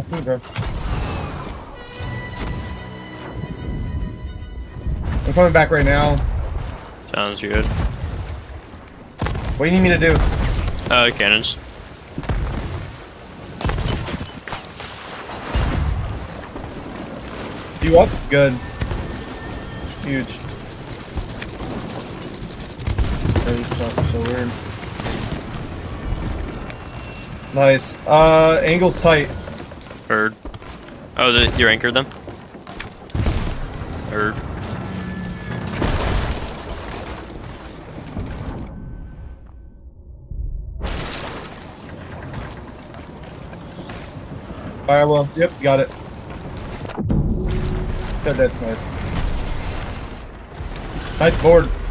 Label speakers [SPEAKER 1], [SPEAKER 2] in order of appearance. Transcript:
[SPEAKER 1] Okay. I'm coming back right now.
[SPEAKER 2] Sounds good.
[SPEAKER 1] What do you need me to do?
[SPEAKER 2] Cannons.
[SPEAKER 1] You up? Good. Huge. So weird. Nice. Angle's tight.
[SPEAKER 2] Heard. Oh, you're anchored them? Heard.
[SPEAKER 1] Alright, well, yep, got it. Good, that's nice. Nice board.